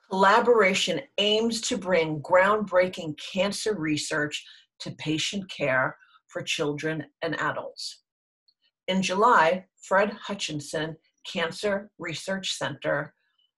Collaboration aims to bring groundbreaking cancer research to patient care for children and adults. In July, Fred Hutchinson Cancer Research Center,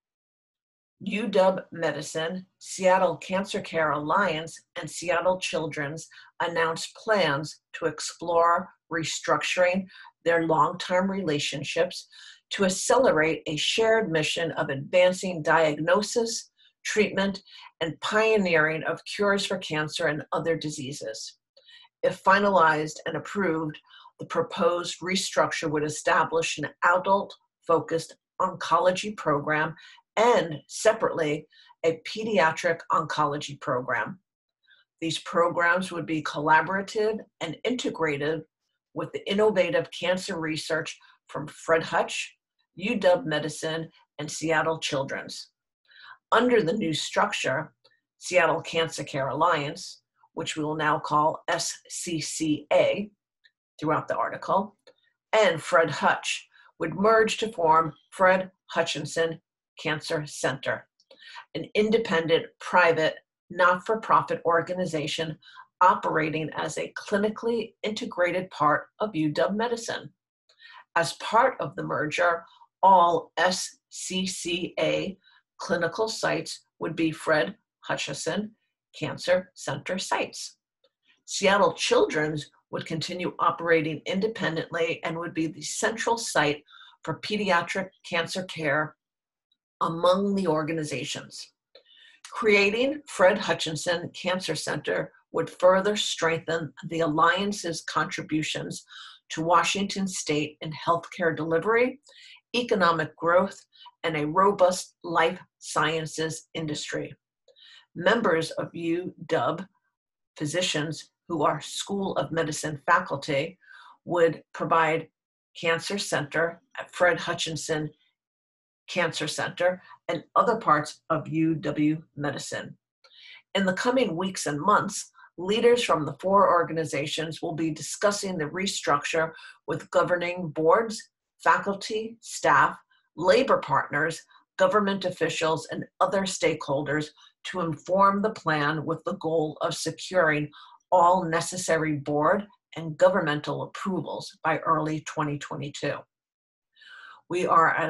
UW Medicine, Seattle Cancer Care Alliance, and Seattle Children's announced plans to explore restructuring their long-term relationships to accelerate a shared mission of advancing diagnosis, treatment, and pioneering of cures for cancer and other diseases. If finalized and approved, the proposed restructure would establish an adult-focused oncology program and, separately, a pediatric oncology program. These programs would be collaborative and integrated with the innovative cancer research from Fred Hutch, UW Medicine, and Seattle Children's. Under the new structure, Seattle Cancer Care Alliance, which we will now call SCCA throughout the article, and Fred Hutch would merge to form Fred Hutchinson Cancer Center, an independent, private, not-for-profit organization operating as a clinically integrated part of UW Medicine. As part of the merger, all SCCA clinical sites would be Fred Hutchinson Cancer Center sites. Seattle Children's would continue operating independently and would be the central site for pediatric cancer care among the organizations. Creating Fred Hutchinson Cancer Center would further strengthen the Alliance's contributions to Washington State in healthcare delivery, economic growth, and a robust life sciences industry. Members of UW, physicians who are School of Medicine faculty, would provide Cancer Center at Fred Hutchinson Cancer Center and other parts of UW Medicine. In the coming weeks and months, leaders from the four organizations will be discussing the restructure with governing boards, faculty, staff, labor partners, government officials, and other stakeholders to inform the plan with the goal of securing all necessary board and governmental approvals by early 2022. We are at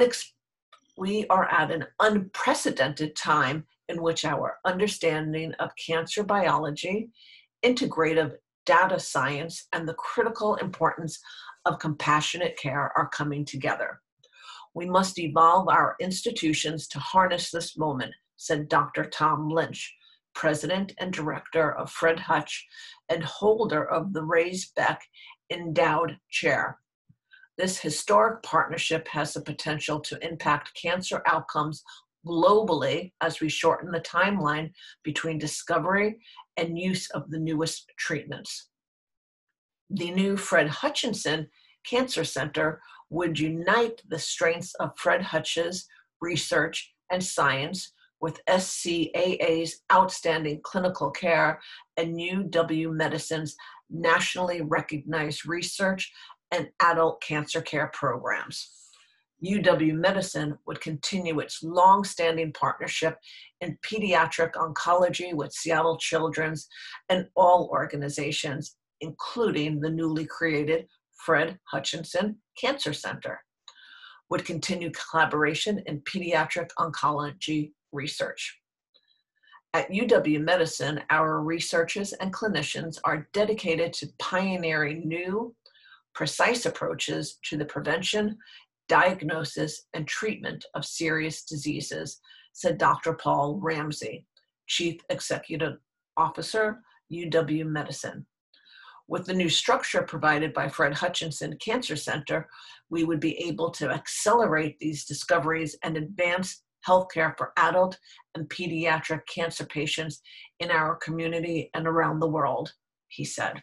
an unprecedented time in which our understanding of cancer biology, integrative data science, and the critical importance of compassionate care are coming together. We must evolve our institutions to harness this moment, said Dr. Tom Lynch, President and Director of Fred Hutch and holder of the Raise Beck Endowed Chair. This historic partnership has the potential to impact cancer outcomes globally as we shorten the timeline between discovery and use of the newest treatments. The new Fred Hutchinson Cancer Center would unite the strengths of Fred Hutch's research and science with SCAA's outstanding clinical care and UW Medicine's nationally recognized research and adult cancer care programs. UW Medicine would continue its long-standing partnership in pediatric oncology with Seattle Children's and all organizations, including the newly created Fred Hutchinson Cancer Center, would continue collaboration in pediatric oncology research. At UW Medicine, our researchers and clinicians are dedicated to pioneering new, precise approaches to the prevention, diagnosis, and treatment of serious diseases, said Dr. Paul Ramsey, Chief Executive Officer, UW Medicine. With the new structure provided by Fred Hutchinson Cancer Center, we would be able to accelerate these discoveries and advance healthcare for adult and pediatric cancer patients in our community and around the world, he said.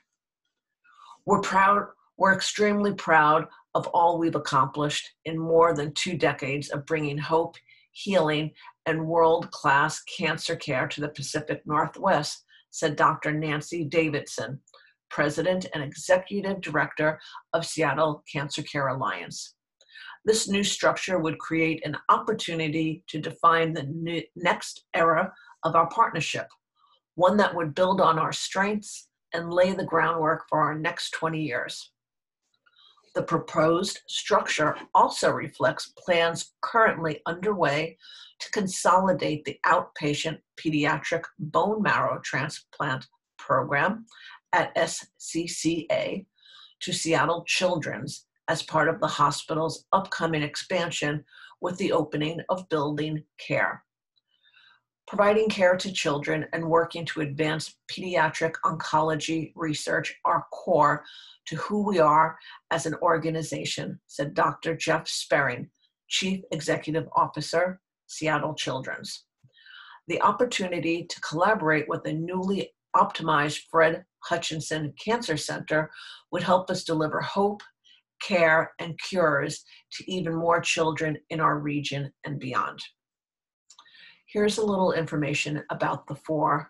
We're extremely proud of all we've accomplished in more than 2 decades of bringing hope, healing, and world-class cancer care to the Pacific Northwest, said Dr. Nancy Davidson, President and Executive Director of Seattle Cancer Care Alliance. This new structure would create an opportunity to define the next era of our partnership, one that would build on our strengths and lay the groundwork for our next 20 years. The proposed structure also reflects plans currently underway to consolidate the outpatient pediatric bone marrow transplant program at SCCA to Seattle Children's as part of the hospital's upcoming expansion with the opening of Building Care. Providing care to children and working to advance pediatric oncology research are core to who we are as an organization, said Dr. Jeff Sperring, Chief Executive Officer, Seattle Children's. The opportunity to collaborate with the newly optimized Fred Hutchinson Cancer Center would help us deliver hope, care, and cures to even more children in our region and beyond. Here's a little information about the 4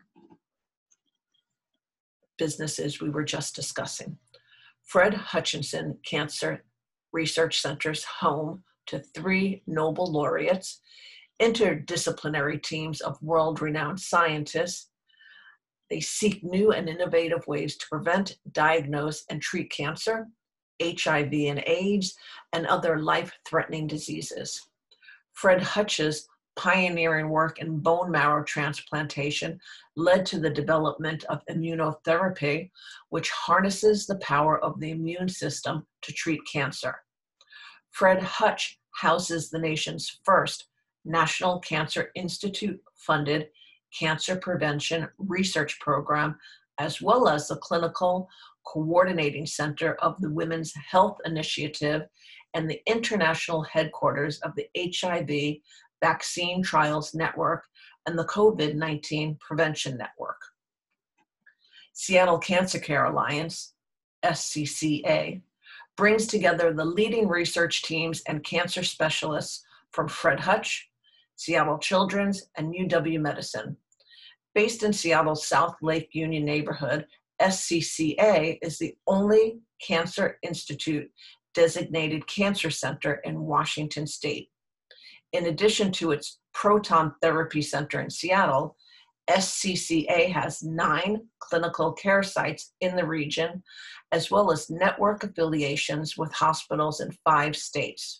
businesses we were just discussing. Fred Hutchinson Cancer Research Center's home to 3 Nobel laureates, interdisciplinary teams of world-renowned scientists. They seek new and innovative ways to prevent, diagnose, and treat cancer, HIV and AIDS, and other life-threatening diseases. Fred Hutch's pioneering work in bone marrow transplantation led to the development of immunotherapy, which harnesses the power of the immune system to treat cancer. Fred Hutch houses the nation's first National Cancer Institute-funded cancer prevention research program, as well as the clinical coordinating center of the Women's Health Initiative and the international headquarters of the HIV Vaccine Trials Network and the COVID-19 Prevention Network. Seattle Cancer Care Alliance, SCCA, brings together the leading research teams and cancer specialists from Fred Hutch, Seattle Children's, and UW-Medicine. Based in Seattle's South Lake Union neighborhood, SCCA is the only Cancer Institute designated cancer center in Washington state. In addition to its proton therapy center in Seattle, SCCA has 9 clinical care sites in the region, as well as network affiliations with hospitals in 5 states.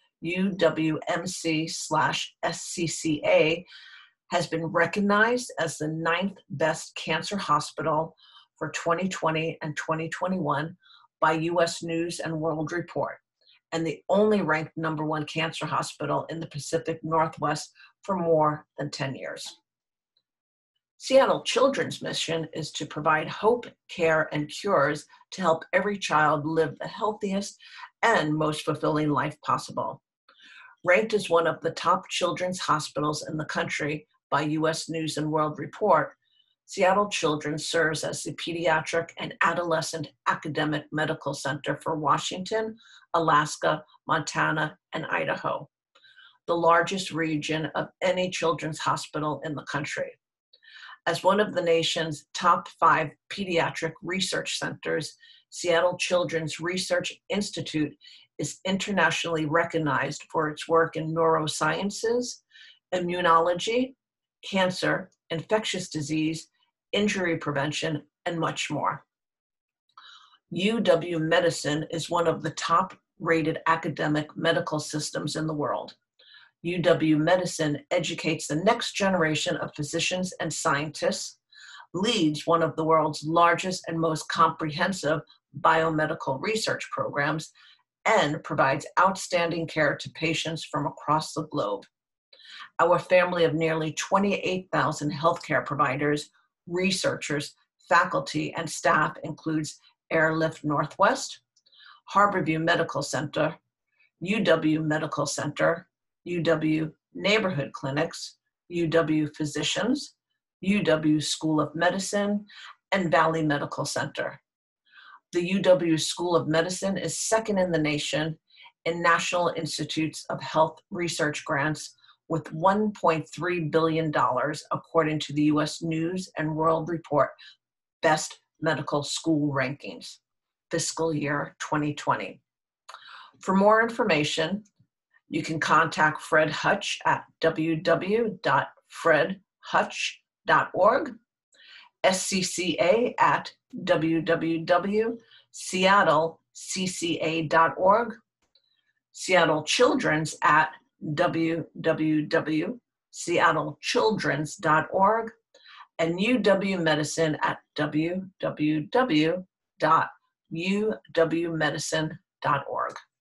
UWMC/SCCA has been recognized as the 9th best cancer hospital for 2020 and 2021 by U.S. News and World Report, and the only ranked #1 cancer hospital in the Pacific Northwest for more than 10 years. Seattle Children's mission is to provide hope, care, and cures to help every child live the healthiest and most fulfilling life possible. Ranked as one of the top children's hospitals in the country by U.S. News and World Report, Seattle Children's serves as the pediatric and adolescent academic medical center for Washington, Alaska, Montana, and Idaho, the largest region of any children's hospital in the country. As one of the nation's top 5 pediatric research centers, Seattle Children's Research Institute is internationally recognized for its work in neurosciences, immunology, cancer, infectious disease, injury prevention, and much more. UW-Medicine is one of the top-rated academic medical systems in the world. UW-Medicine educates the next generation of physicians and scientists, leads one of the world's largest and most comprehensive biomedical research programs, and provides outstanding care to patients from across the globe. Our family of nearly 28,000 healthcare providers, researchers, faculty, and staff includes Airlift Northwest, Harborview Medical Center, UW Medical Center, UW Neighborhood Clinics, UW Physicians, UW School of Medicine, and Valley Medical Center. The UW School of Medicine is second in the nation in National Institutes of Health research grants with $1.3 billion, according to the U.S. News and World Report Best Medical School Rankings, fiscal year 2020. For more information, You can contact Fred Hutch at www.fredhutch.org, SCCA at www.seattlecca.org, Seattle Children's at www.seattlechildrens.org, and UW Medicine at www.uwmedicine.org.